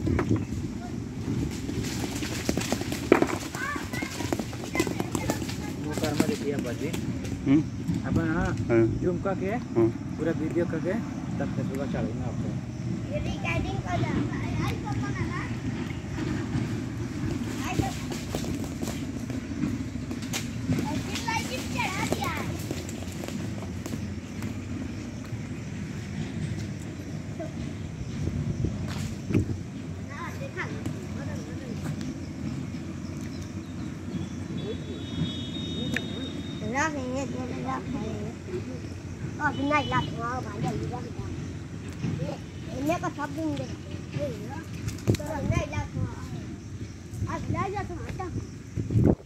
अपन हाँ जूम करके पूरा वीडियो करके तब फेसबुक चढ़ेंगे आपको। ये रिकॉर्डिंग कर रहा है। Cái này là nó bán được gì đó. Nếu có shop đi được. Cái này là nó. À, đây là nó.